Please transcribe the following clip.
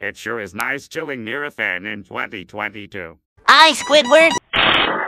It sure is nice chilling near a fan in 2022. Aye, Squidward.